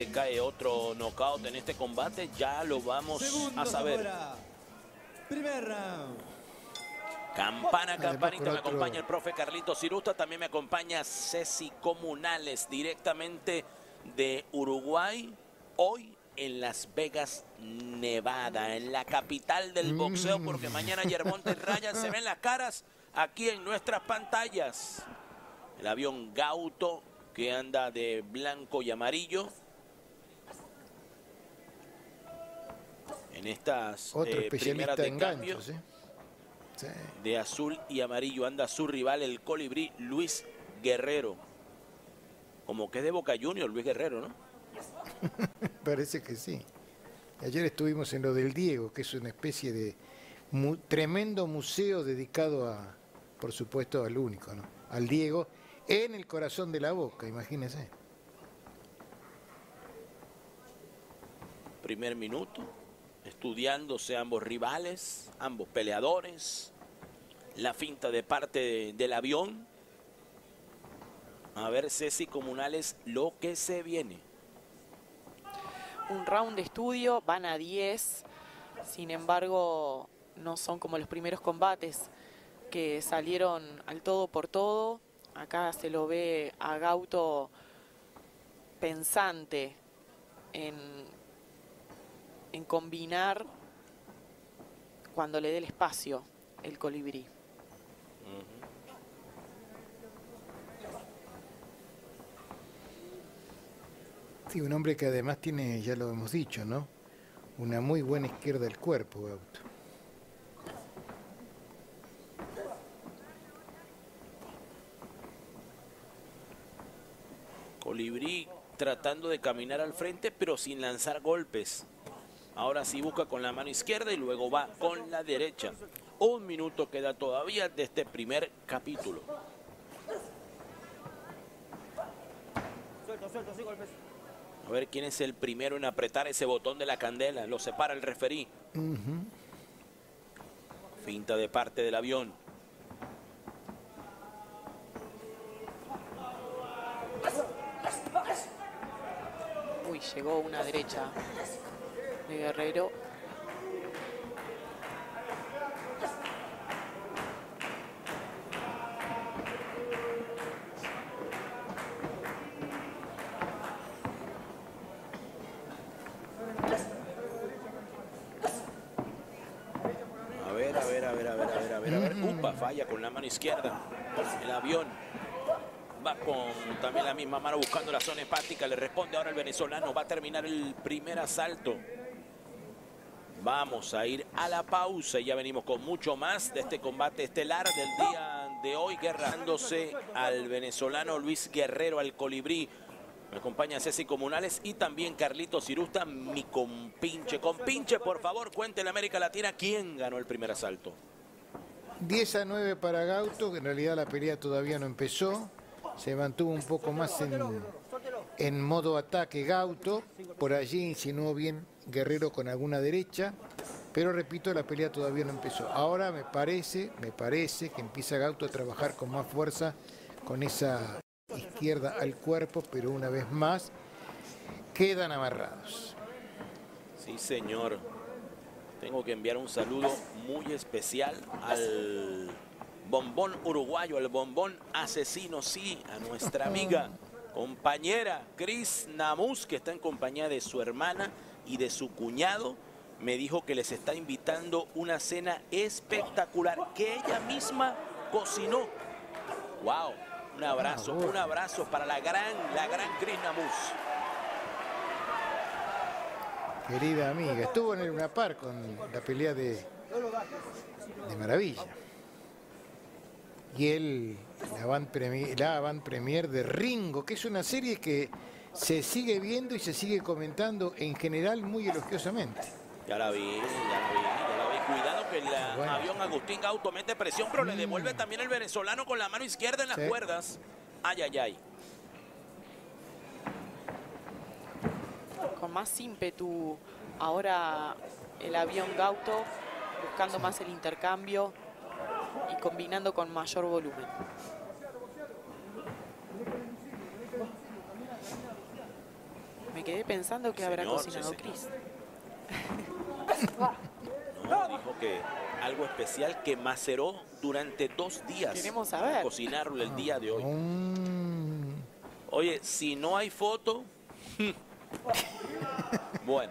Cae otro knockout en este combate, ya lo vamos a saber. Primer round. Campana, campanita, me acompaña el profe Carlito Cirusta, también me acompaña Ceci Comunales, directamente de Uruguay, hoy en Las Vegas, Nevada, en la capital del boxeo, porque mañana Gervonta y Ryan se ven las caras aquí en nuestras pantallas. El avión Gauto, que anda de blanco y amarillo. En estas primeras de cambio, ¿sí? Sí. De azul y amarillo anda su rival, el colibrí Luis Guerrero. Como que es de Boca Juniors, Luis Guerrero, ¿no? Parece que sí. Ayer estuvimos en lo del Diego, que es una especie de tremendo museo dedicado a, por supuesto, al único, ¿no? Al Diego, en el corazón de la Boca, imagínense. Primer minuto, estudiándose ambos rivales, ambos peleadores. La finta de parte del avión. A ver, Ceci Comunales, lo que se viene. Un round de estudio, van a 10. Sin embargo, no son como los primeros combates que salieron al todo por todo. Acá se lo ve a Gauto pensante en combinar cuando le dé el espacio el colibrí. Sí, un hombre que además tiene, ya lo hemos dicho, ¿no? Una muy buena izquierda del cuerpo, Gauto. Colibrí tratando de caminar al frente, pero sin lanzar golpes. Ahora sí busca con la mano izquierda y luego va con la derecha. Un minuto queda todavía de este primer capítulo. Suelto, sí, golpes. A ver quién es el primero en apretar ese botón de la candela. Lo separa el referí. Finta de parte del avión. Uy, llegó una derecha de Guerrero. A ver. Upa, falla con la mano izquierda. El avión va con también la misma mano buscando la zona hepática. Le responde ahora el venezolano. Va a terminar el primer asalto. Vamos a ir a la pausa y ya venimos con mucho más de este combate estelar del día de hoy. Guerrándose al venezolano Luis Guerrero, al colibrí. Me acompaña Ceci Comunales y también Carlito Cirusta, mi compinche. Compinche, por favor, cuente la América Latina quién ganó el primer asalto. 10-9 para Gauto, que en realidad la pelea todavía no empezó. Se mantuvo un poco más en modo ataque Gauto. Por allí insinuó bien Guerrero con alguna derecha. Pero repito, la pelea todavía no empezó. Ahora me parece que empieza Gauto a trabajar con más fuerza con esa izquierda al cuerpo, pero una vez más quedan amarrados. Sí, señor. Tengo que enviar un saludo muy especial al bombón uruguayo, al bombón asesino, sí, a nuestra amiga, compañera Cris Namus, que está en compañía de su hermana y de su cuñado. Me dijo que les está invitando una cena espectacular que ella misma cocinó. ¡Wow! Un abrazo para la gran Cris Namus. Querida amiga, estuvo en el Luna Park con la pelea de Maravilla. Y él, la avant premier de Ringo, que es una serie que se sigue viendo y se sigue comentando en general muy elogiosamente. Ya la vi. Cuidado que el avión Agustín Gauto mete presión, pero le devuelve también el venezolano con la mano izquierda en las cuerdas. Ay. Con más ímpetu ahora el avión Gauto, buscando más el intercambio y combinando con mayor volumen. Me Me quedé pensando que habrá Señor, cocinado sí, señor. Cris. No, dijo que algo especial que maceró durante 2 días. Queremos saber. Para cocinarlo el día de hoy. Mm. Oye, si no hay foto... Bueno.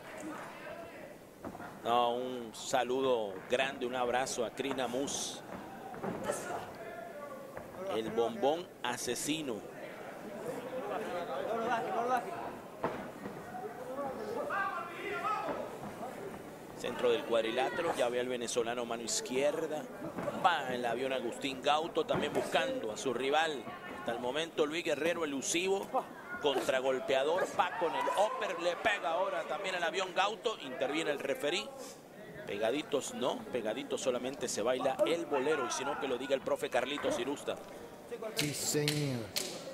No, un saludo grande, un abrazo a Crina Mus. El bombón asesino. Centro del cuadrilátero, ya ve al venezolano mano izquierda. Va el avión Agustín Gauto también buscando a su rival. Hasta el momento Luis Guerrero elusivo, contragolpeador, va con el upper, le pega ahora también al avión Gauto, interviene el referí. Pegaditos no, pegaditos solamente se baila el bolero, y si no que lo diga el profe Carlitos Irusta. Sí, señor.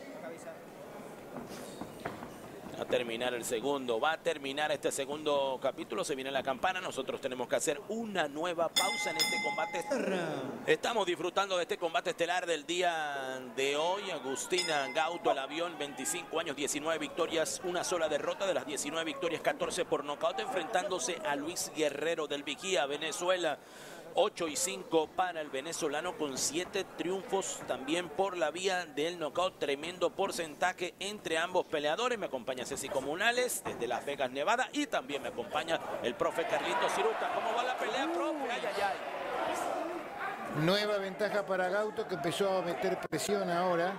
Va a terminar el segundo, va a terminar este segundo capítulo, se viene la campana, nosotros tenemos que hacer una nueva pausa en este combate. Estamos disfrutando de este combate estelar del día de hoy. Agustina Gauto al avión, 25 años, 19 victorias, una sola derrota. De las 19 victorias, 14 por nocaut, enfrentándose a Luis Guerrero del Vigía, Venezuela. 8-5 para el venezolano, con 7 triunfos también por la vía del knockout. Tremendo porcentaje entre ambos peleadores. Me acompaña Ceci Comunales desde Las Vegas, Nevada, y también me acompaña el profe Carlitos Irusta. ¿Cómo va la pelea, profe? Ay, ay, ay. Nueva ventaja para Gauto, que empezó a meter presión ahora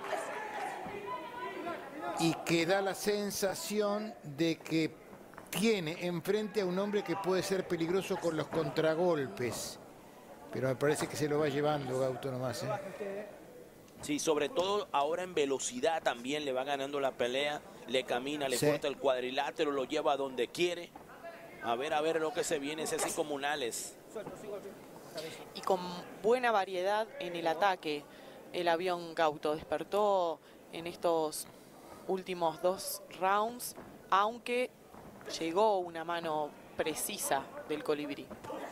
y que da la sensación de que tiene enfrente a un hombre que puede ser peligroso con los contragolpes. Pero me parece que se lo va llevando Gauto nomás, ¿eh? Sí, sobre todo ahora en velocidad también le va ganando la pelea. Le camina, le corta el cuadrilátero, lo lleva a donde quiere. A ver lo que se viene, Ceci Comunales. Y con buena variedad en el ataque, el avión Gauto despertó en estos últimos 2 rounds, aunque llegó una mano precisa del colibrí.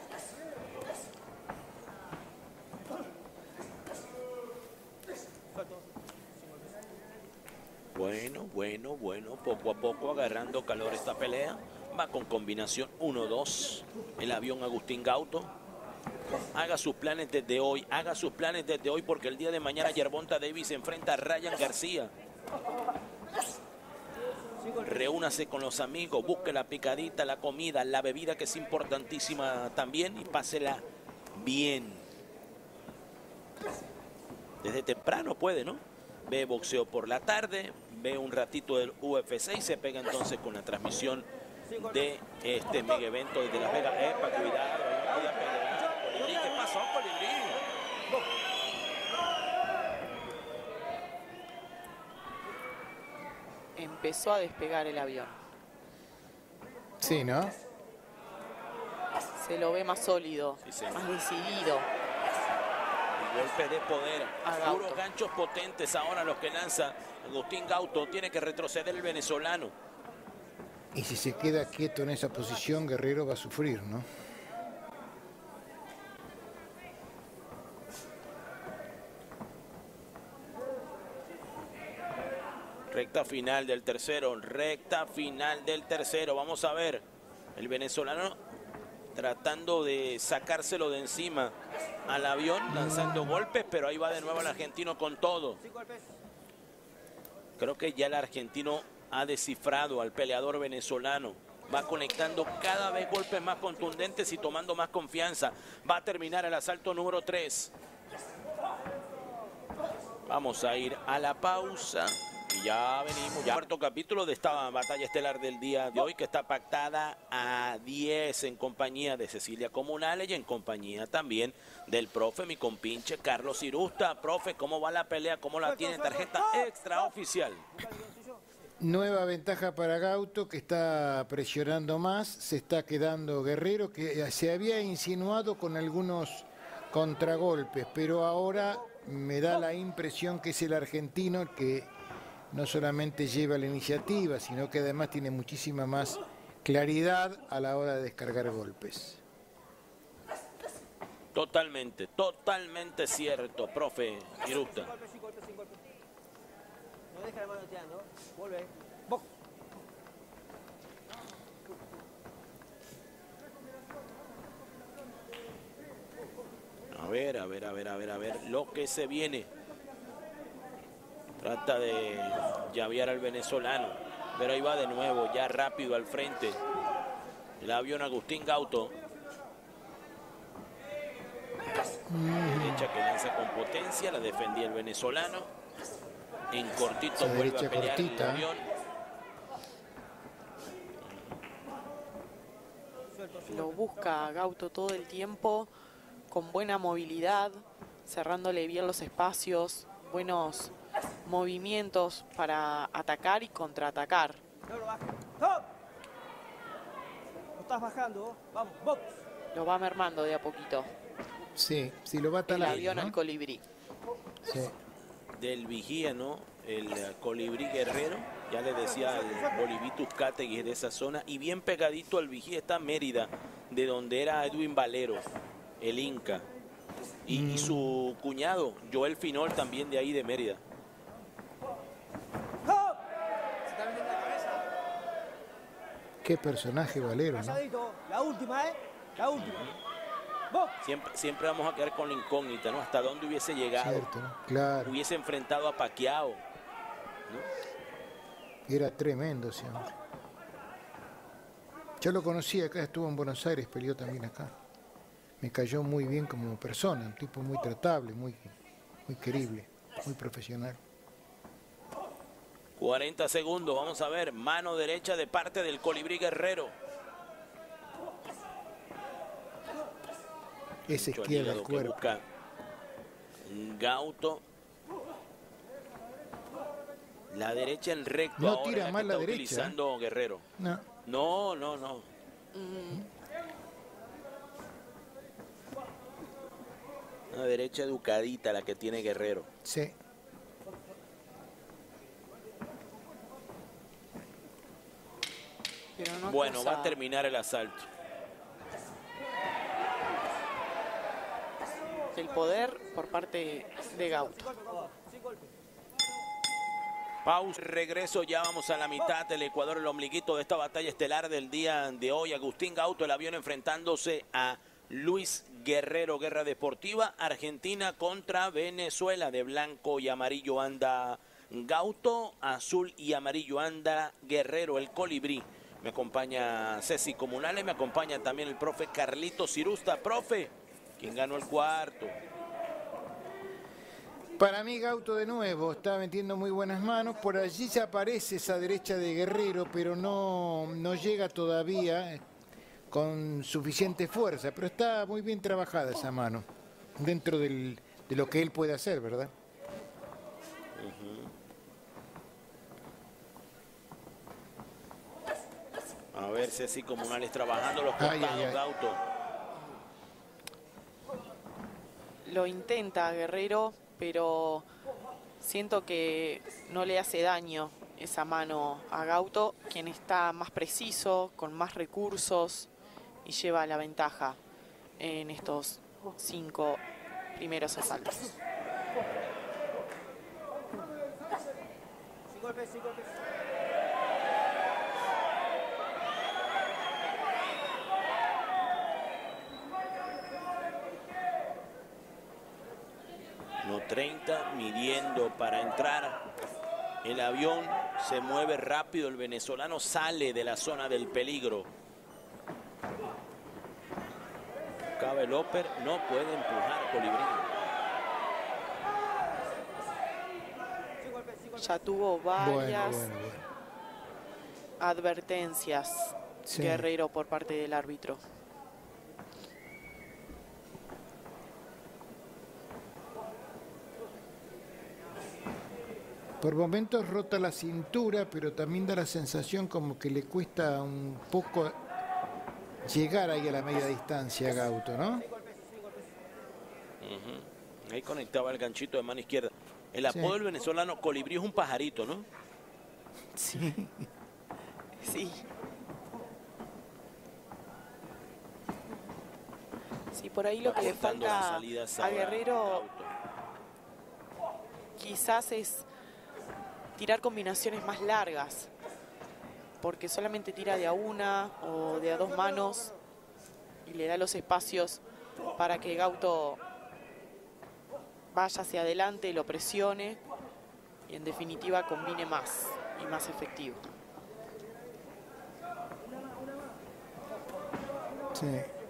Bueno, poco a poco agarrando calor esta pelea. Va con combinación 1-2 el avión Agustín Gauto. Haga sus planes desde hoy, porque el día de mañana Gervonta Davis se enfrenta a Ryan García. Reúnase con los amigos, busque la picadita, la comida, la bebida, que es importantísima también, y pásela bien. Desde temprano puede, ¿no? Ve boxeo por la tarde, ve un ratito del UFC y se pega entonces con la transmisión de este mega evento desde Las Vegas. ¡Epa, cuidado! Ahí no podía pegar. Colibrí, ¿qué pasó, Colibrí? Empezó a despegar el avión. Sí, ¿no? Se lo ve más sólido, Sí, más decidido. Golpe de poder, a puros ganchos potentes ahora los que lanza Agustín Gauto. Tiene que retroceder el venezolano. Y si se queda quieto en esa posición, Guerrero va a sufrir, ¿no? Recta final del tercero, Vamos a ver, el venezolano tratando de sacárselo de encima al avión, lanzando golpes, pero ahí va de nuevo el argentino con todo. Creo que ya el argentino ha descifrado al peleador venezolano. Va conectando cada vez golpes más contundentes y tomando más confianza. Va a terminar el asalto número 3. Vamos a ir a la pausa. Y ya venimos, ya cuarto capítulo de esta batalla estelar del día de hoy, que está pactada a 10 en compañía de Cecilia Comunales y en compañía también del profe, mi compinche Carlos Irusta. Profe, ¿cómo va la pelea? ¿Cómo la tiene? Tarjeta extraoficial. Nueva ventaja para Gauto, que está presionando más. Se está quedando Guerrero, que se había insinuado con algunos contragolpes, pero ahora me da la impresión que es el argentino el que no solamente lleva la iniciativa, sino que además tiene muchísima más claridad a la hora de descargar golpes. Totalmente cierto, profe Irusta. No deja la mano tirando. Vuelve. Box. ver lo que se viene. Trata de llavear al venezolano, pero ahí va de nuevo, ya rápido al frente. El avión Agustín Gauto. Derecha que lanza con potencia, la defendía el venezolano. En cortito Esa vuelve a derecha pelear cortita. el avión. Lo busca Gauto todo el tiempo, con buena movilidad, cerrándole bien los espacios, buenos movimientos para atacar y contraatacar. No lo bajes. ¡Stop! Lo estás bajando. Vamos, box. Lo va mermando de a poquito Sí, si lo va a el talar, avión ¿no? al colibrí. Sí. Del vigía, ¿no? El colibrí guerrero, ya le decía al Bolivitus Cátegui de esa zona, y bien pegadito al vigía está Mérida, de donde era Edwin Valero, el Inca, y su cuñado, Joel Finol, también de ahí de Mérida. ¡Stop! Se está metiendo la cabeza. Qué personaje Valero, ¿no? Calladito. La última, ¿eh? La última. Box. Siempre vamos a quedar con la incógnita, ¿no? Hasta dónde hubiese llegado, Cierto, ¿no? Claro. hubiese enfrentado a Pacquiao. Era tremendo ese hombre. Yo lo conocí acá, estuvo en Buenos Aires, peleó también acá. Me cayó muy bien como persona, un tipo muy tratable, muy querible, muy profesional. 40 segundos, vamos a ver, mano derecha de parte del colibrí guerrero. Esa Mucho izquierda hígado del que cuerpo. busca Gauto. La derecha en recto. No ahora tira que mal la está derecha, utilizando Guerrero. No, No. Una derecha educadita la que tiene Guerrero. sí. Pero no Bueno, va a cruza. terminar el asalto. El poder por parte de Gauto. Pausa, regreso, ya vamos a la mitad del Ecuador, el ombliguito de esta batalla estelar del día de hoy. Agustín Gauto, el avión enfrentándose a Luis Guerrero, guerra deportiva. Argentina contra Venezuela, de blanco y amarillo anda Gauto, azul y amarillo anda Guerrero, el colibrí. Me acompaña Ceci Comunales, me acompaña también el profe Carlito Cirusta. Profe, ¿quién ganó el cuarto? Para mí Gauto de nuevo está metiendo muy buenas manos. Por allí se aparece esa derecha de Guerrero, pero no llega todavía con suficiente fuerza. Pero está muy bien trabajada esa mano, dentro de lo que él puede hacer, ¿verdad? A ver, Ceci Comunales trabajando los costados, ay. Gauto. Lo intenta Guerrero, pero siento que no le hace daño esa mano a Gauto, quien está más preciso, con más recursos y lleva la ventaja en estos 5 primeros asaltos. Sin golpes, sin golpes. No 30, midiendo para entrar. El avión se mueve rápido, el venezolano sale de la zona del peligro. Cabe Loper, no puede empujar Colibrí. Sin golpes, sin golpes. Ya tuvo varias Bueno. advertencias Sí. Guerrero por parte del árbitro. Por momentos rota la cintura, pero también da la sensación como que le cuesta un poco llegar ahí a la media distancia a Gauto, ¿no? Ahí conectaba el ganchito de mano izquierda. El apodo Sí. del venezolano Colibrí es un pajarito, ¿no? Sí. Sí. Sí, por ahí lo que le Acortando las falta salidas a ahora Guerrero Gauto. quizás es tirar combinaciones más largas, porque solamente tira de a una o de a dos manos y le da los espacios para que Gauto vaya hacia adelante, lo presione y en definitiva combine más y más efectivo. Sí.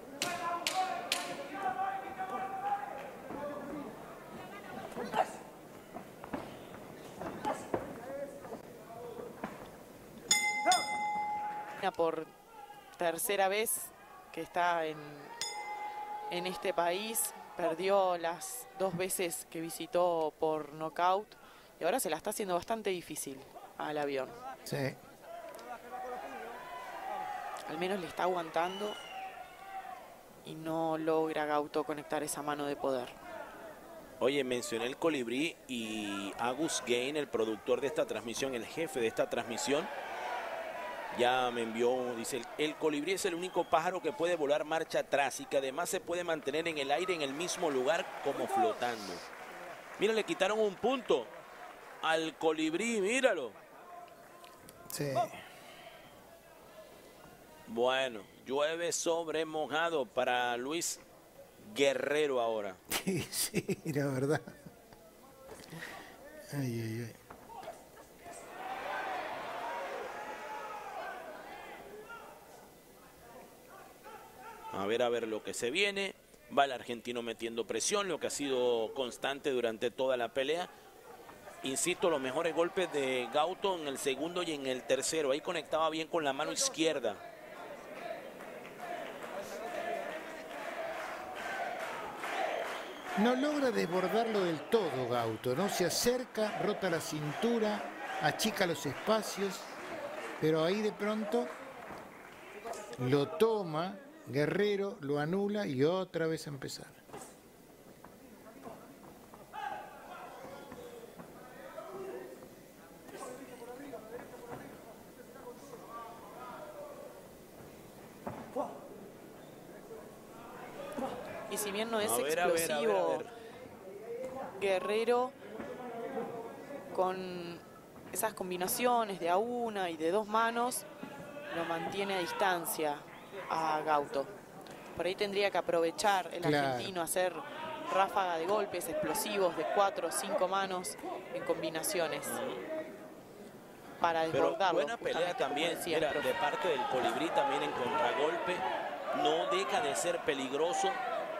Por tercera vez que está en este país, perdió las 2 veces que visitó por nocaut y ahora se la está haciendo bastante difícil al avión. Sí. Al menos le está aguantando y no logra Gauto conectar esa mano de poder. Oye, mencioné el colibrí y Agus Gain, el productor de esta transmisión, el jefe de esta transmisión, ya me envió, dice, el colibrí es el único pájaro que puede volar marcha atrás y que además se puede mantener en el aire en el mismo lugar como flotando. Mira, le quitaron un punto al colibrí, míralo. Sí. Bueno, llueve sobre mojado para Luis Guerrero ahora. Sí, sí, la verdad. Ay, ay, ay. A ver lo que se viene. Va el argentino metiendo presión, lo que ha sido constante durante toda la pelea. Insisto, los mejores golpes de Gauto en el segundo y en el tercero. Ahí conectaba bien con la mano izquierda. No logra desbordarlo del todo Gauto, ¿no? Se acerca, rota la cintura, achica los espacios, pero ahí de pronto lo toma Guerrero, lo anula y otra vez a empezar. Y si bien no es A ver, explosivo, Guerrero, con esas combinaciones de a una y de 2 manos, lo mantiene a distancia a Gauto. Por ahí tendría que aprovechar el argentino, hacer ráfaga de golpes explosivos de 4 o 5 manos en combinaciones para desbordarlo. Pero buena pelea también, mira, de parte del colibrí también en contragolpe. No deja de ser peligroso.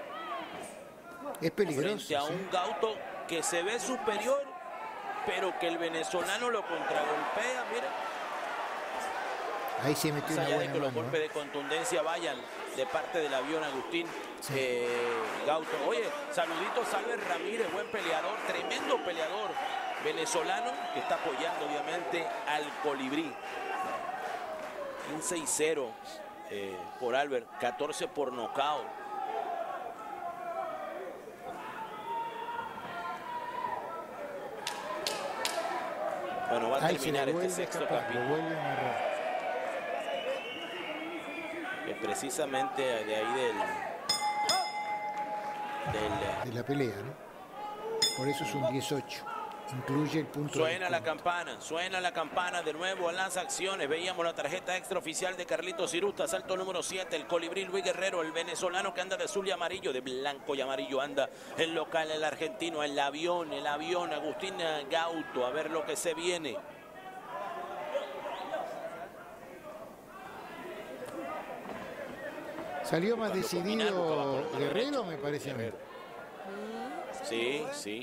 Es peligroso. Frente a un Gauto que se ve superior, pero que el venezolano lo contragolpea, mira. Ahí se metió Más una allá buena de que los mano, golpes de contundencia vayan de parte del avión Agustín Gauto. Oye, saluditos a Albert Ramírez, buen peleador, tremendo peleador venezolano que está apoyando obviamente al colibrí. 15-0 por Albert, 14 por nocaut. Bueno, va a terminar este sexto capítulo. Que precisamente de ahí de la pelea, ¿no? Por eso es un 18. Incluye el punto. Suena la campana de nuevo, lanza acciones. Veíamos la tarjeta extraoficial de Carlitos Cirusta, salto número 7, el colibrí Luis Guerrero, el venezolano que anda de azul y amarillo, de blanco y amarillo anda el local, el argentino, el avión, Agustín Gauto, a ver lo que se viene. Salió más decidido Guerrero, me parece a mí. Sí.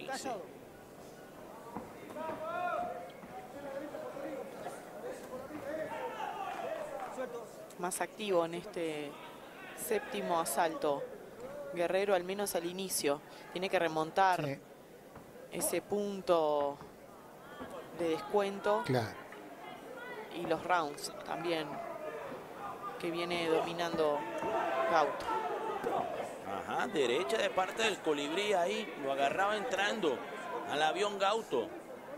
Más activo en este séptimo asalto. Guerrero, al menos al inicio, tiene que remontar ese punto de descuento. Claro. Y los rounds también que viene dominando Gauto. Ajá, derecha de parte del colibrí ahí, lo agarraba entrando al avión Gauto.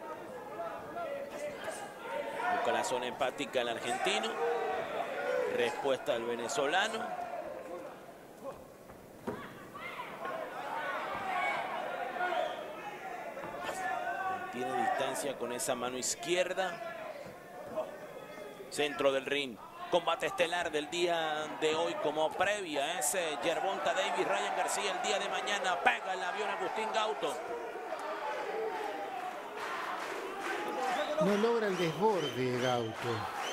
Busca la zona empática el argentino. Respuesta del venezolano. Tiene distancia con esa mano izquierda. Centro del ring. Combate estelar del día de hoy como previa. Es Gervonta Davis, Ryan García el día de mañana. Pega el avión Agustín Gauto. No logra el desborde Gauto.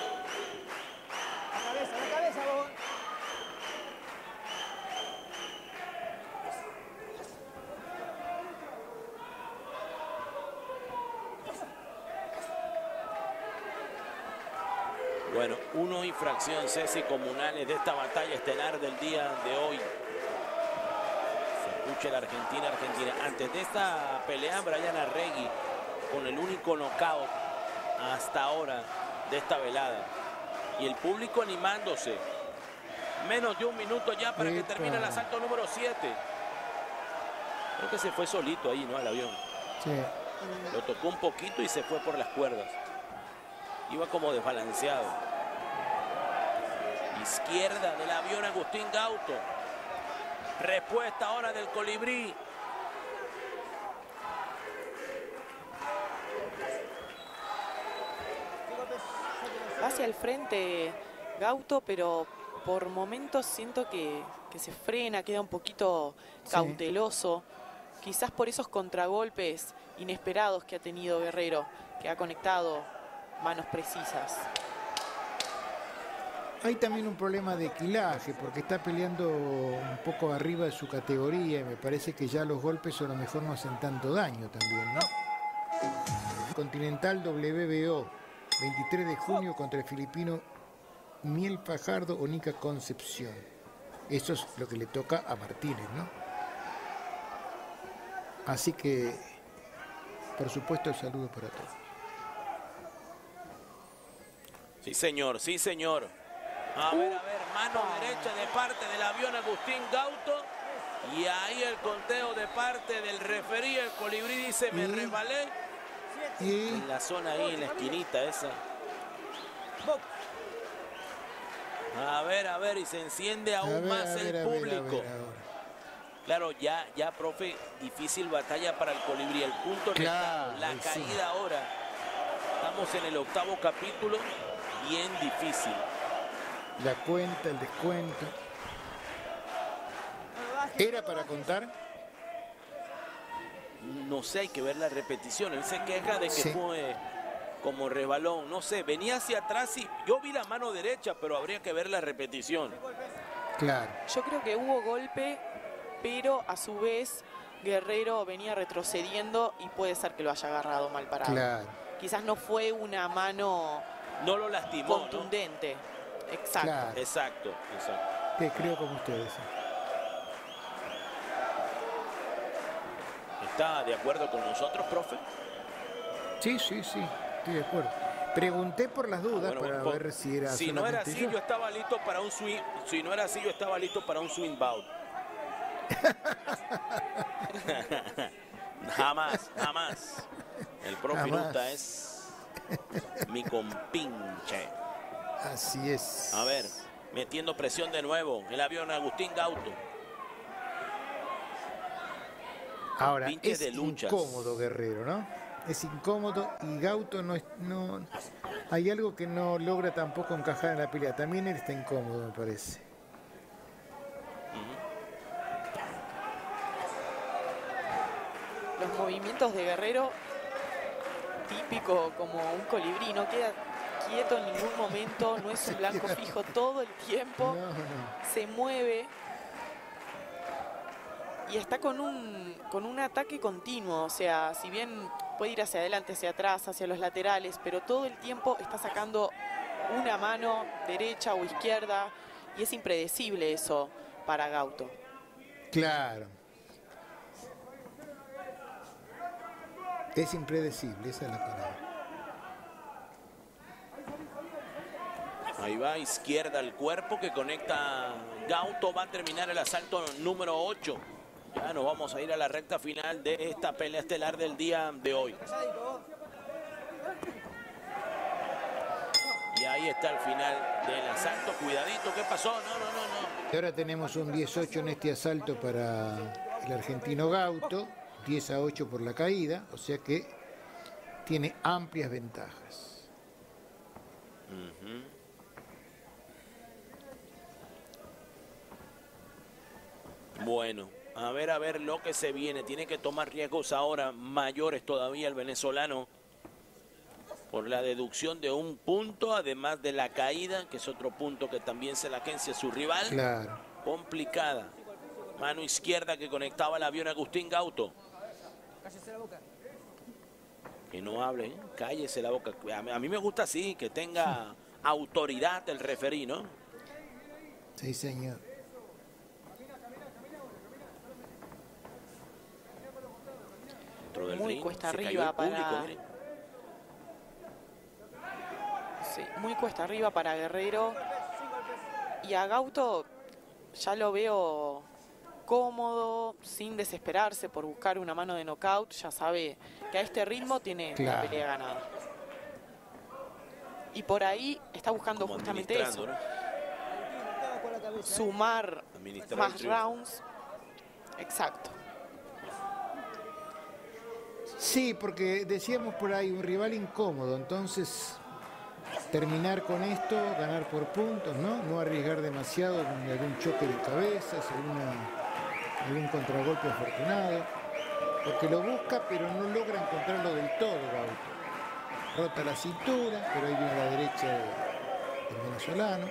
La cabeza, vos. Bueno, 1 y fracción Ceci comunales de esta batalla estelar del día de hoy. Se escucha la Argentina. Antes de esta pelea, Brian Arregui con el único knockout hasta ahora de esta velada. Y el público animándose. Menos de un minuto ya para que termine el asalto número 7. Creo que se fue solito ahí, ¿no? Al avión. Sí. Lo tocó un poquito y se fue por las cuerdas. Iba como desbalanceado. Izquierda del avión Agustín Gauto. Respuesta ahora del colibrí. Hacia el frente Gauto, pero por momentos siento que se frena, queda un poquito cauteloso. Quizás por esos contragolpes inesperados que ha tenido Guerrero, que ha conectado manos precisas. Hay también un problema de quilaje, porque está peleando un poco arriba de su categoría y me parece que ya los golpes a lo mejor no hacen tanto daño también, ¿no? Continental WBO, 23 de junio contra el filipino Miel Fajardo o Nica Concepción. Eso es lo que le toca a Martínez, ¿no? Así que, por supuesto, el saludo para todos. Sí, señor, sí, señor. A ver, mano derecha de parte del avión Agustín Gauto. Y ahí el conteo de parte del referí. El colibrí dice, me resbalé. En la zona ahí, en la esquinita esa. A ver, y se enciende aún más el público. Claro, ya, profe, difícil batalla para el colibrí. El punto claro, la caída ahora. Estamos en el 8º capítulo, bien difícil. La cuenta, el descuento. ¿Era para contar? No sé, hay que ver la repetición. Él se queja de que fue como rebalón. No sé, venía hacia atrás y yo vi la mano derecha, pero habría que ver la repetición. Claro. Yo creo que hubo golpe, pero a su vez Guerrero venía retrocediendo y puede ser que lo haya agarrado mal parado. Claro. Quizás no fue una mano no lo lastimó, contundente. ¿No? Exacto. Claro. Exacto. Te creo como ustedes. ¿Está de acuerdo con nosotros, profe? Sí, estoy de acuerdo. Pregunté por las dudas para ver si era. Si no era así, yo estaba listo para un swing. Si no era así, yo estaba listo para un swing bout. Jamás. El profe Irusta es mi compinche. Así es. A ver, metiendo presión de nuevo. El avión Agustín Gauto. Ahora, es incómodo Guerrero, ¿no? Es incómodo y Gauto no hay algo que no logra tampoco encajar en la pelea. También él está incómodo, me parece. Los movimientos de Guerrero, típico como un colibrí, no queda quieto en ningún momento, no es un blanco fijo todo el tiempo, se mueve y está con un ataque continuo, o sea, si bien puede ir hacia adelante, hacia atrás, hacia los laterales, pero todo el tiempo está sacando una mano derecha o izquierda y es impredecible eso para Gauto. Claro. Es impredecible, esa es la palabra. Ahí va, izquierda al cuerpo que conecta Gauto. Va a terminar el asalto número 8. Ya nos vamos a ir a la recta final de esta pelea estelar del día de hoy. Y ahí está el final del asalto. Cuidadito, ¿qué pasó? No. Y ahora tenemos un 18 en este asalto para el argentino Gauto. 10-8 por la caída, o sea que tiene amplias ventajas. Bueno, a ver lo que se viene. Tiene que tomar riesgos ahora mayores todavía el venezolano, por la deducción de un punto, además de la caída, que es otro punto que también se la agencia a su rival. Claro. Complicada. Mano izquierda que conectaba el avión Agustín Gauto. Cállese la boca. Que no hable, ¿eh? Cállese la boca. A mí me gusta así, que tenga autoridad el referí, ¿no? Sí, señor. Dentro del Muy ring, cuesta se cayó arriba el público, para... mire. Sí, muy cuesta arriba para Guerrero. Y a Gauto ya lo veo cómodo, sin desesperarse por buscar una mano de knockout. Ya sabe que a este ritmo tiene la pelea ganada. Y por ahí está buscando Como justamente eso. administrando, ¿no? Sumar Administrar más el triunfo. rounds. Exacto. Sí, porque decíamos por ahí un rival incómodo, entonces terminar con esto, ganar por puntos, ¿no? No arriesgar demasiado con algún choque de cabezas, algún contragolpe afortunado, porque lo busca pero no logra encontrarlo del todo, Gauto. Rota la cintura, pero ahí viene la derecha del venezolano.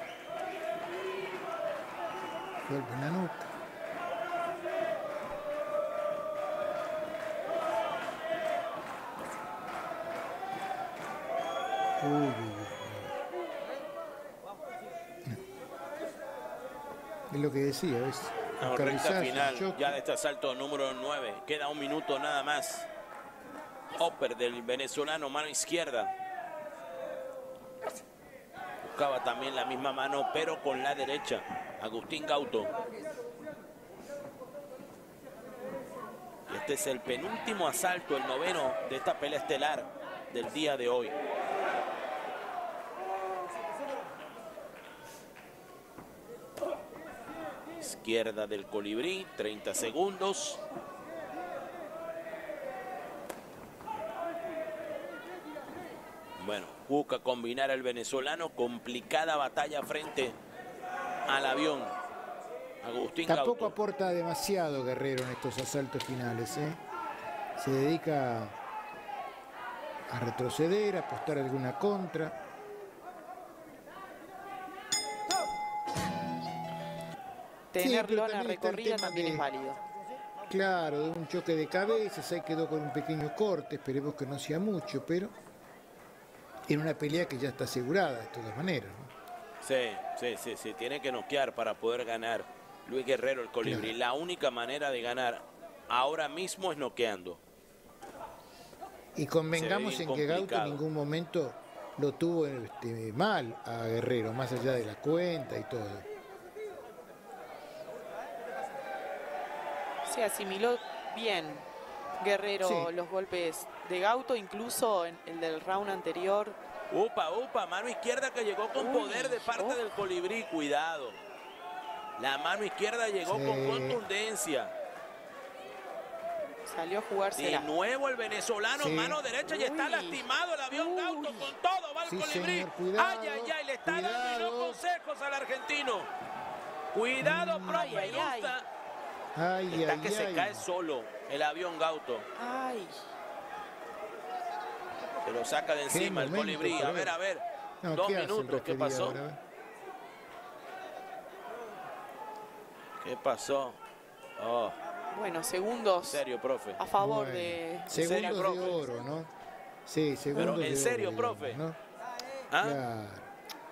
Golpe en la nuca. Es lo que decía, ¿ves? No, recta final ya de este asalto número 9. Queda un minuto nada más. Upper del venezolano, mano izquierda. Buscaba también la misma mano, pero con la derecha. Agustín Gauto. Este es el penúltimo asalto, el noveno de esta pelea estelar del día de hoy. Izquierda del colibrí, 30 segundos. Bueno, busca combinar al venezolano. Complicada batalla frente al avión. Agustín Tampoco Gauto. aporta demasiado Guerrero en estos asaltos finales, ¿eh? Se dedica a retroceder, a apostar alguna contra. Tener pero lona también está el recorrida tema también que- es válido. Claro, de un choque de cabezas, ahí quedó con un pequeño corte, esperemos que no sea mucho, pero en una pelea que ya está asegurada de todas maneras, ¿no? Sí, tiene que noquear para poder ganar Luis Guerrero, el colibrí. Claro. La única manera de ganar ahora mismo es noqueando. Y convengamos Se ve en que bien Gauto en complicado. ningún momento lo tuvo mal a Guerrero, más allá de la cuenta y todo. Se asimiló bien Guerrero Sí. los golpes de Gauto, incluso en el del round anterior. Upa, mano izquierda que llegó con Uy, poder de parte del colibrí. Cuidado. La mano izquierda llegó Sí. con contundencia. Salió a De jugársela. nuevo el venezolano, Sí. mano derecha, y está Uy. lastimado el avión Gauto con todo, va el Sí, colibrí. señor, cuidado, Ay, le está dando y no cuidado. consejos al argentino. Cuidado, profe Ay, ay. Irusta. Ay, Está ay, que se ay. cae solo el avión Gauto. Ay, Se lo saca de encima el momento colibrí. para A ver. No, 2 ¿qué hace el minutos, ¿qué referí pasó? ahora? ¿Qué pasó? Oh, bueno, en segundos serio, profe. a favor Bueno, de segundos serio, de profe? oro, ¿no? Sí, segundos en de serio, oro, profe. digamos, ¿no? ¿Ah? Claro.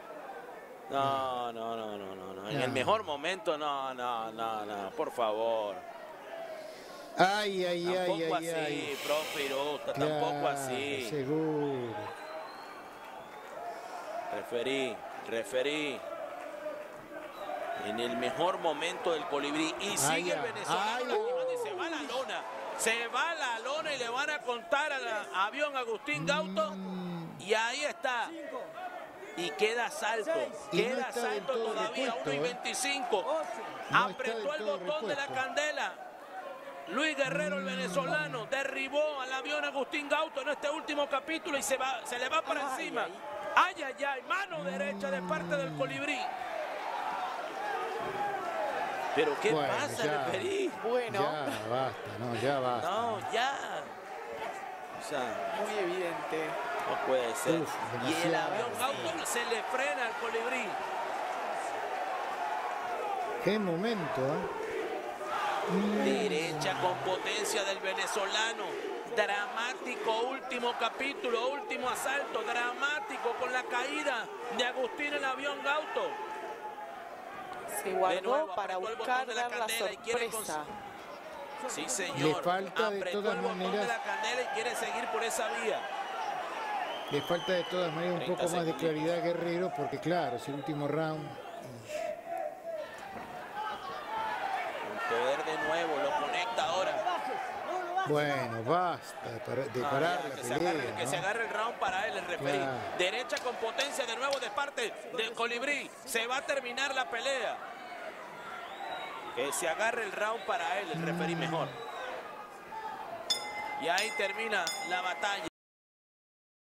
No. En el No. mejor momento, no. Por favor. Ay, ay, Tampoco ay, así, ay. profe Irusta, Claro, tampoco así. seguro. Referí. En el mejor momento del colibrí. Y sigue el venezolano lastimando y se va a la lona. Se va a la lona y le van a contar al avión Agustín Gauto. Y ahí está. Y queda salto. Y no Queda está del salto todo todavía. repuesto, 1 y 25. No está Apretó del el todo botón de la repuesto. candela. Luis Guerrero, el venezolano, derribó al avión Agustín Gauto en este último capítulo y se le va para encima. Ay, mano derecha de parte del colibrí. Pero ¿qué Bueno, pasa, ya. referí? Bueno, Ya basta, no, ya basta. No, ya. O sea, muy evidente. No puede ser. Uf, y el demasiado. avión Gauto se le frena al colibrí. Qué momento, Derecha con potencia del venezolano. Dramático último capítulo, último asalto. Dramático con la caída de Agustín el avión Gauto. Se De guardó nuevo, para apretó el buscar botón de la dar la candela y quiere sorpresa. Sí, señor. Le falta de Apretó todas el botón maneras- de la candela y quiere seguir por esa vía. Le falta de todas maneras un 30 poco más de segunditos. claridad a Guerrero, porque claro, es el último round. Con poder de nuevo, lo conecta ahora. Bueno, basta de parar Ya, la que se agarre, pelea, que ¿no? se agarre el round para él, el referí. Claro. Derecha con potencia de nuevo de parte del colibrí. Se va a terminar la pelea. Que se agarre el round para él, el referí mejor. Y ahí termina la batalla.